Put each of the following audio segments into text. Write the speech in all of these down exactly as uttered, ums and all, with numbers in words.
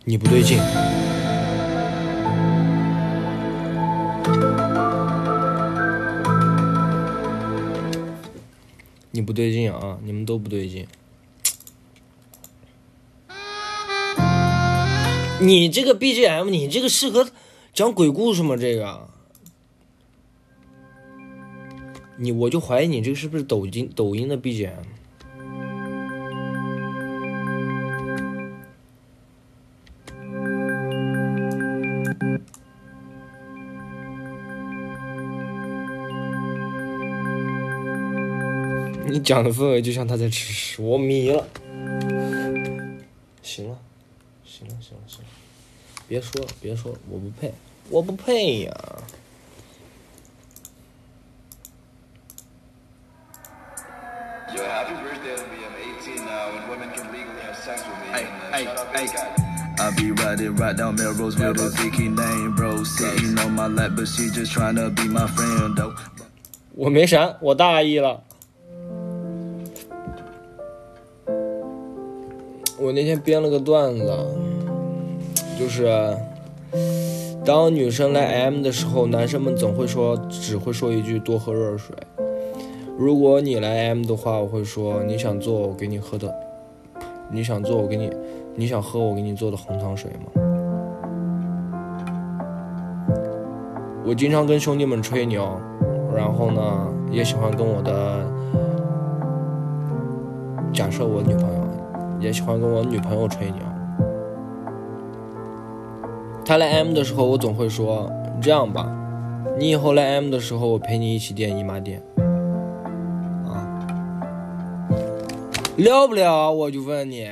你不对劲。你不对劲啊！你们都不对劲。你这个 B G M， 你这个适合讲鬼故事吗？这个，你我就怀疑你这个是不是抖音抖音的 B G M。你讲的氛围就像他在吃屎，我迷了。行了，行了，行了，行了，别说了，别说了，我不配，我不配呀。 I be riding right down Melrose with a Vicky name, bro. Sitting on my lap, but she just trying to be my friend, though. 我没删，我大意了。我那天编了个段子，就是当女生来 M 的时候，男生们总会说，只会说一句多喝热水。如果你来 M 的话，我会说你想做我给你喝的，你想做我给你，你想喝我给你做的红糖水吗？我经常跟兄弟们吹牛，然后呢，也喜欢跟我的，假设我女朋友。也喜欢跟我女朋友吹牛。她来 M 的时候，我总会说这样吧，你以后来 M 的时候，我陪你一起垫姨妈垫。啊，了不了？我就问你，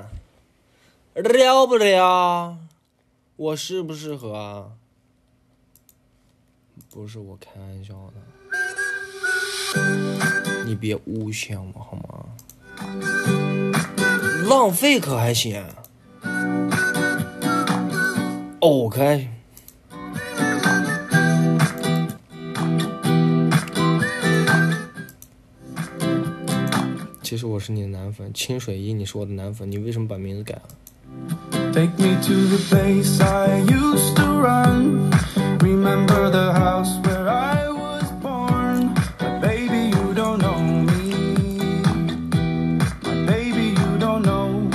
了不了？我适不适合？不是我开玩笑的，你别诬陷我好吗？浪费可还行，哦可还行。其实我是你的男粉，清水一你是我的男粉，你为什么把名字改了？ Take me to the place I used to run. Remember the house where I was born. But baby, you don't know me. My baby, you don't know.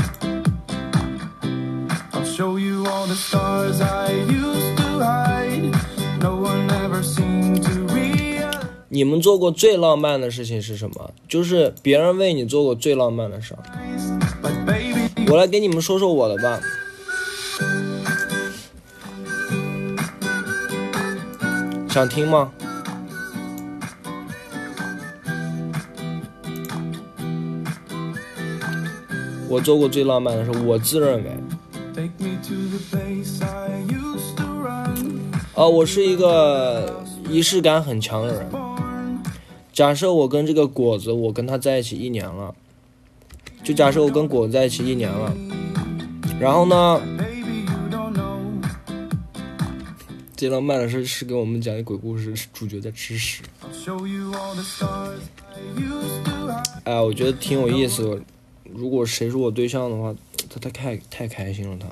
I'll show you all the stars I used to hide. No one ever seemed to realize. 你们做过最浪漫的事情是什么？就是别人为你做过最浪漫的事儿。我来给你们说说我的吧。想听吗？我做过最浪漫的事，我自认为，呃，我是一个仪式感很强的人。假设我跟这个果子，我跟他在一起一年了，就假设我跟果子在一起一年了，然后呢？最浪漫的事是给我们讲一鬼故事，主角在吃屎。哎，我觉得挺有意思的。如果谁是我对象的话，他他太太开心了他。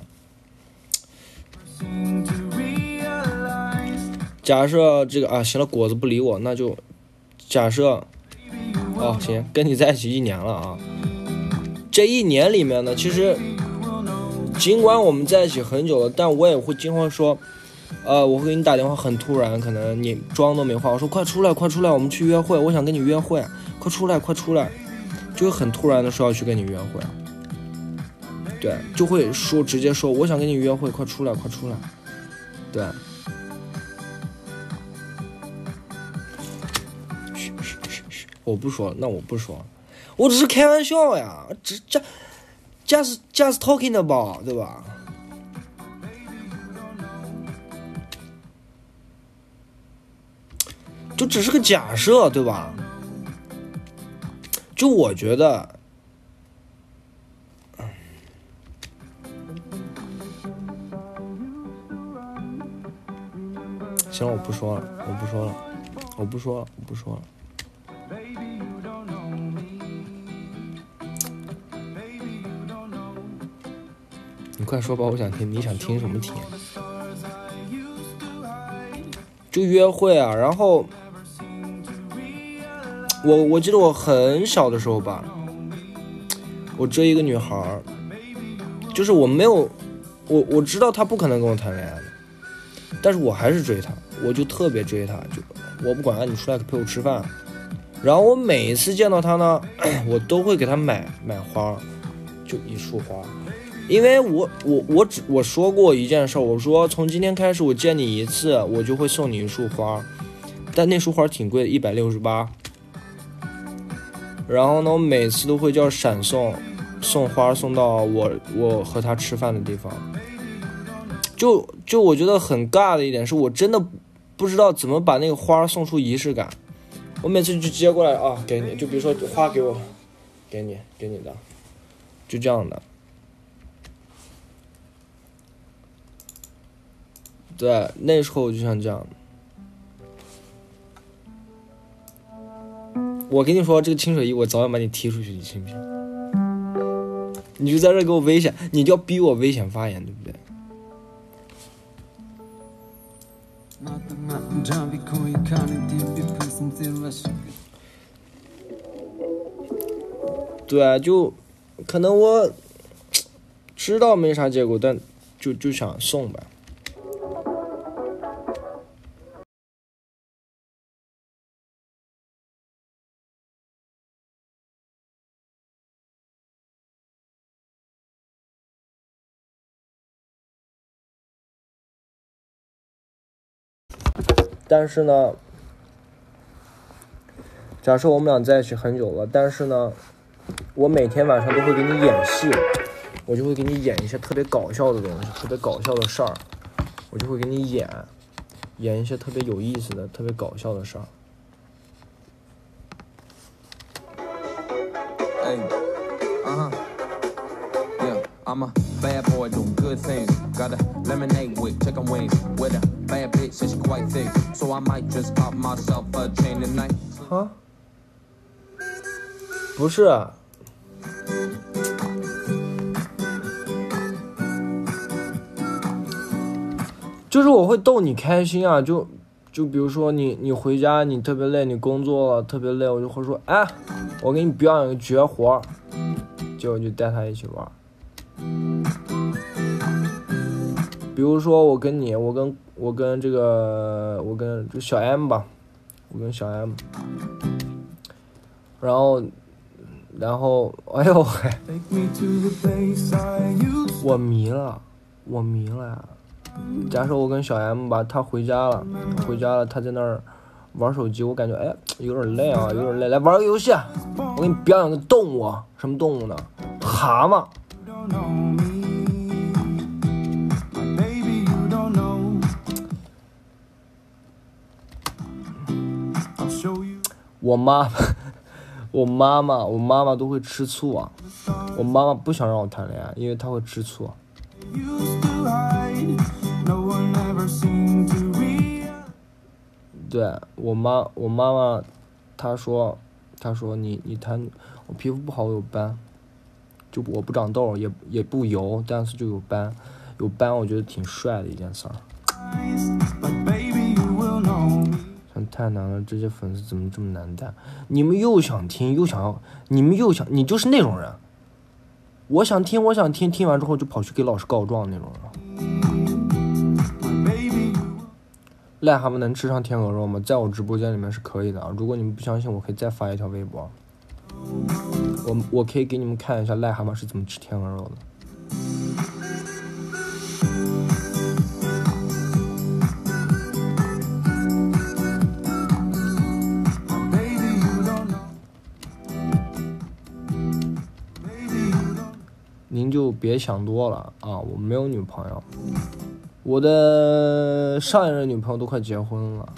假设这个啊，行了，果子不理我，那就假设，哦行，跟你在一起一年了啊。这一年里面呢，其实尽管我们在一起很久了，但我也会经常说。呃，我会给你打电话，很突然，可能你妆都没化，我说快出来，快出来，我们去约会，我想跟你约会，快出来，快出来，就会很突然的说要去跟你约会，对，就会说直接说我想跟你约会，快出来，快出来，对。嘘嘘嘘嘘，我不说了，那我不说了，我只是开玩笑呀，只 just just just talking about， 对吧？就只是个假设，对吧？就我觉得，行了，我不说了，我不说了，我不说了，我不说了。 你快说吧，我想听，你想听什么听？就约会啊，然后我我记得我很小的时候吧，我追一个女孩，就是我没有，我我知道她不可能跟我谈恋爱的，但是我还是追她，我就特别追她，就我不管，你出来陪我吃饭。然后我每一次见到她呢，我都会给她买买花，就一束花。因为我我我只我说过一件事，我说从今天开始我见你一次，我就会送你一束花，但那束花挺贵的，一百六十八。然后呢，我每次都会叫闪送，送花送到我我和他吃饭的地方。就就我觉得很尬的一点是我真的不知道怎么把那个花送出仪式感。我每次就接过来啊，给你，就比如说花给我，给你给你的，就这样的。对，那时候我就像这样。我跟你说，这个清水衣我早晚把你踢出去，你信不信？你就在这给我危险，你就要逼我危险发言，对不对？对啊，就可能我知道没啥结果，但就就想送呗。但是呢，假设我们俩在一起很久了，但是呢，我每天晚上都会给你演戏，我就会给你演一些特别搞笑的东西，特别搞笑的事儿，我就会给你演，演一些特别有意思的、特别搞笑的事儿。Hey, uh-huh. Yeah, I'm a bad boy doing good things. Got a lemonade with chicken wings with a bad bitch, she's quite thick. So I might just pop myself a chain tonight. 哈？不是。就是我会逗你开心啊，就就比如说你你回家你特别累，你工作了特别累，我就会说，哎，我给你表演个绝活，结果就带他一起玩。比如说我跟你，我跟我跟这个我跟这小 M 吧，我跟小 M， 然后然后哎呦嘿，我迷了，我迷了呀。假设我跟小 M 吧，他回家了，回家了，他在那儿玩手机，我感觉哎有点累啊，有点累，来玩个游戏，我给你表演个动物，什么动物呢？蛤蟆。我妈，我妈妈，我妈妈都会吃醋啊！我妈妈不想让我谈恋爱，因为她会吃醋。对我妈，我妈妈，她说，她说你你谈，我皮肤不好，我有斑，就我不长痘，也也不油，但是就有斑，有斑我觉得挺帅的一件事儿。太难了，这些粉丝怎么这么难带？你们又想听又想要，你们又想，你就是那种人。我想听，我想听，听完之后就跑去给老师告状那种人。癞蛤蟆能吃上天鹅肉吗？在我直播间里面是可以的啊。如果你们不相信，我可以再发一条微博，我我可以给你们看一下癞蛤蟆是怎么吃天鹅肉的。您就别想多了啊！我没有女朋友，我的上一任女朋友都快结婚了。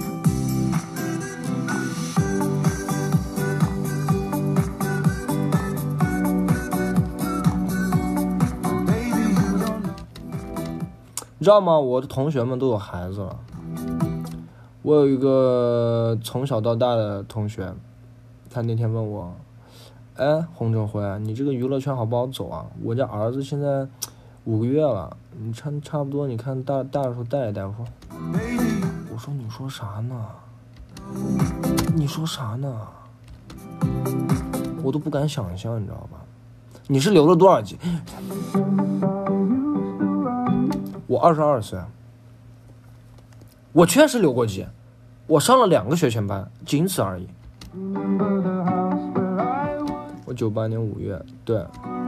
你知道吗？我的同学们都有孩子了。我有一个从小到大的同学，他那天问我，哎，洪正辉，你这个娱乐圈好不好走啊？我家儿子现在， 五个月了，你差差不多，你看大大的时候带一带。我说，我说你说啥呢？你说啥呢？我都不敢想象，你知道吧？你是留了多少级？我二十二岁，我确实留过级，我上了两个学前班，仅此而已。我九八年五月，对。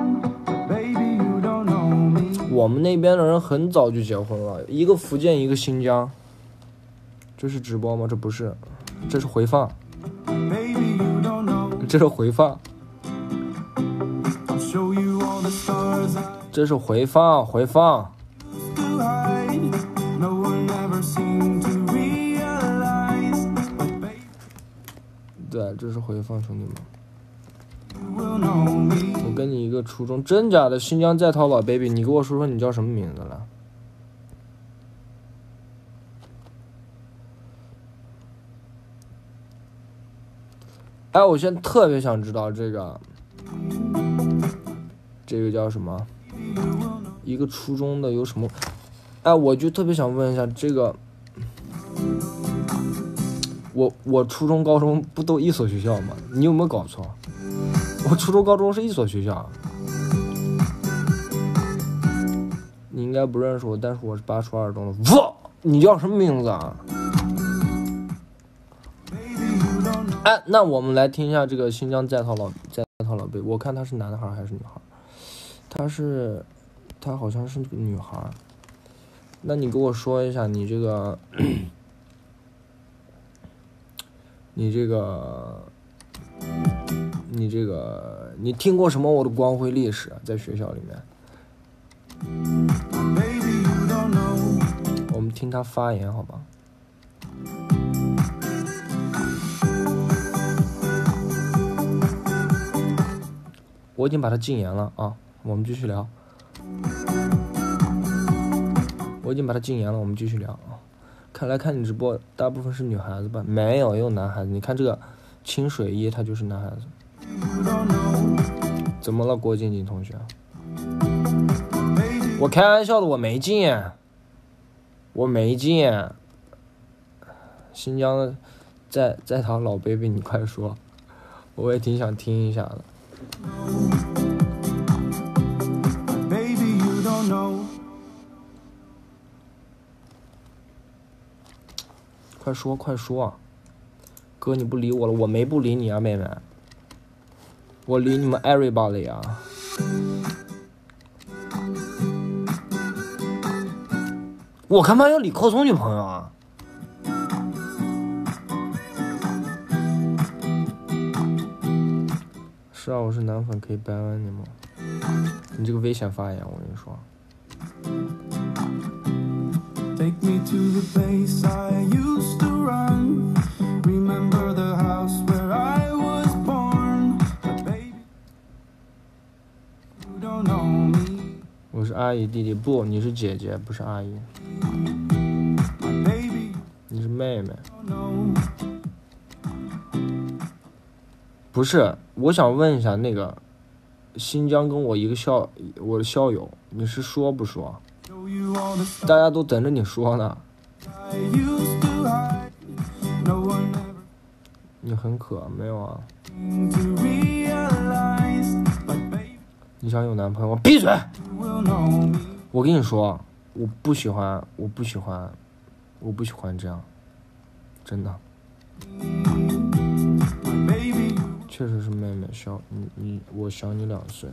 我们那边的人很早就结婚了，一个福建，一个新疆。这是直播吗？这不是，这是回放。这是回放。这是回放，回放。对，这是回放，兄弟们。我跟你一个初中，真假的？新疆在逃老 baby， 你给我说说你叫什么名字了？哎，我现在特别想知道这个，这个叫什么？一个初中的有什么？哎，我就特别想问一下这个，我我初中高中不都一所学校吗？你有没有搞错？我初中高中是一所学校。你应该不认识我，但是我是八初二中的。哇，你叫什么名字啊？哎，那我们来听一下这个新疆在逃老在逃老贝，我看他是男孩还是女孩？他是，他好像是个女孩。那你给我说一下你这个，你这个，你这个，你听过什么我的光辉历史在学校里面？我们听他发言好吧？我已经把他禁言了啊，我们继续聊。我已经把他禁言了，我们继续聊啊。看来看你直播，大部分是女孩子吧？没有，也有男孩子。你看这个清水一，他就是男孩子。怎么了，郭晶晶同学？我开玩笑的，我没禁，我没禁。新疆的在在逃老 baby， 你快说，我也挺想听一下的。快说快说啊！哥你不理我了，我没不理你啊妹妹，我理你们 everybody 啊！我干嘛要理寇松女朋友啊？是啊，我是男粉，可以掰弯你吗？你这个危险发言，我跟你说。Take me to the place I used to run. Remember the house where I was born. But baby, you don't know me. 我是阿姨弟弟，不，你是姐姐，不是阿姨。你是妹妹。不是，我想问一下那个新疆跟我一个校，我的校友，你是说不说？大家都等着你说呢。你很渴没有啊？你想有男朋友？闭嘴！我跟你说，我不喜欢，我不喜欢，我不喜欢这样，真的。确实是妹妹，小你你我小你两岁，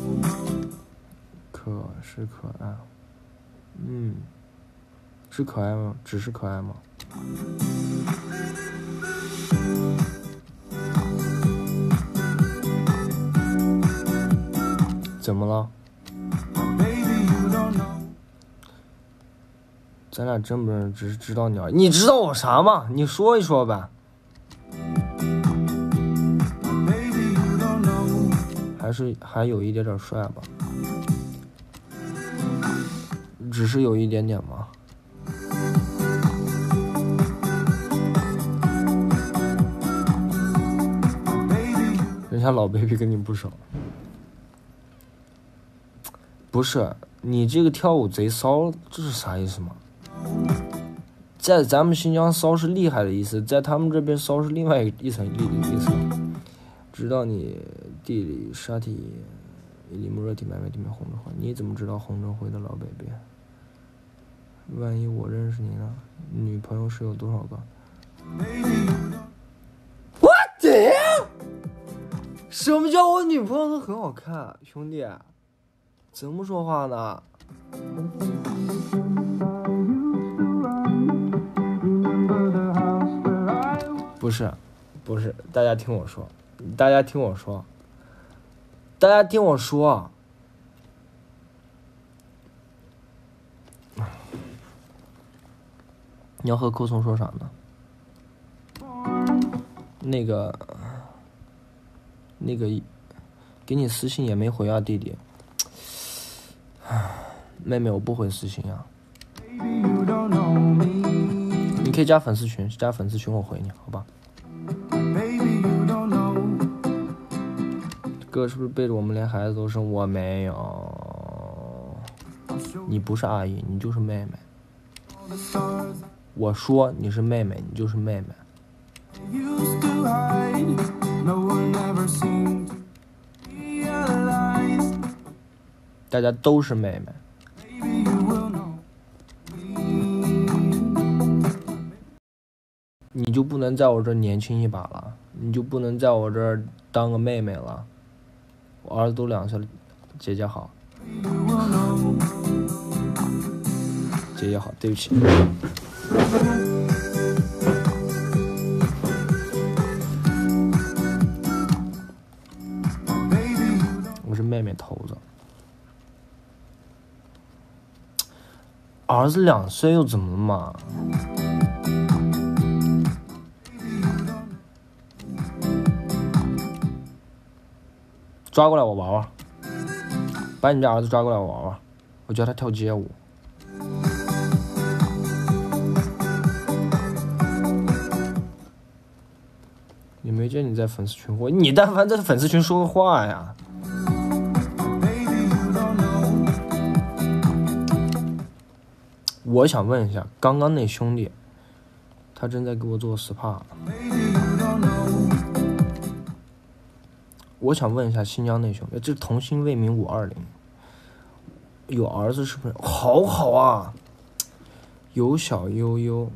可是可爱，嗯，是可爱吗？只是可爱吗？怎么了？咱俩真不认识，只是知道你而已。你知道我啥吗？你说一说吧。还是还有一点点帅吧，只是有一点点吗？人家老 baby 跟你不熟，不是你这个跳舞贼骚，这是啥意思吗？在咱们新疆骚是厉害的意思，在他们这边骚是另外一一层意思。知道你地里沙体里木热体买卖地面红着花，你怎么知道红着灰的老北边？万一我认识你呢？女朋友是有多少个？我的，什么叫我女朋友都很好看，兄弟，怎么说话呢？不是，不是，大家听我说，大家听我说，大家听我说。你要和寇松说啥呢？那个，那个，给你私信也没回啊，弟弟。妹妹，我不回私信啊。你可以加粉丝群，加粉丝群我回你，好吧？哥是不是背着我们连孩子都生？我没有。你不是阿姨，你就是妹妹。我说你是妹妹，你就是妹妹。大家都是妹妹。你就不能在我这儿年轻一把了？你就不能在我这儿当个妹妹了？我儿子都两岁了，姐姐好。姐姐好，对不起。我是妹妹头子。儿子两岁又怎么了嘛？抓过来我玩玩，把你家儿子抓过来我玩玩，我教他跳街舞。也没见你在粉丝群说，你但凡在粉丝群说个话呀。我想问一下，刚刚那兄弟，他正在给我做 S P A。我想问一下新疆那兄弟，这童心未泯五二零，有儿子是不是？好好啊，有小悠悠。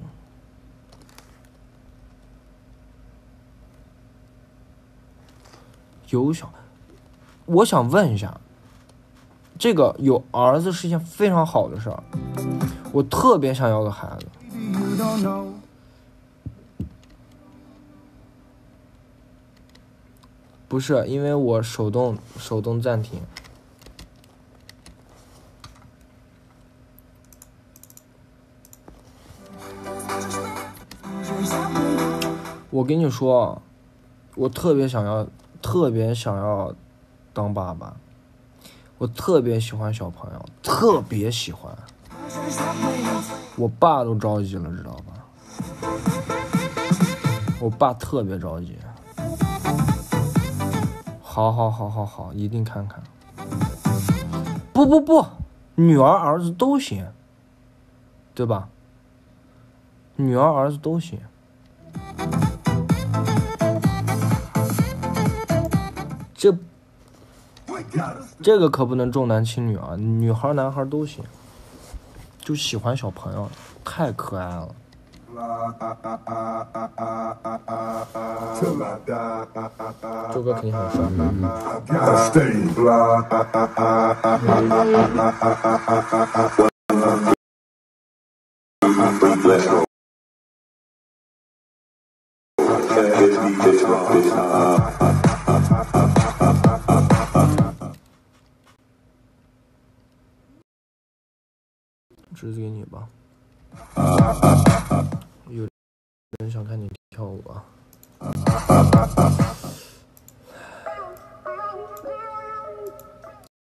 有小，我想问一下，这个有儿子是一件非常好的事儿，我特别想要个孩子。不是，因为我手动手动暂停。我跟你说，我特别想要。特别想要当爸爸，我特别喜欢小朋友，特别喜欢，我爸都着急了，知道吧？我爸特别着急。好好好好好，一定看看。不不不，女儿儿子都行，对吧？女儿儿子都行。这这个可不能重男轻女啊，女孩男孩都行，就喜欢小朋友，太可爱了。这歌肯定很帅。侄子给你吧，有人想看你跳舞啊。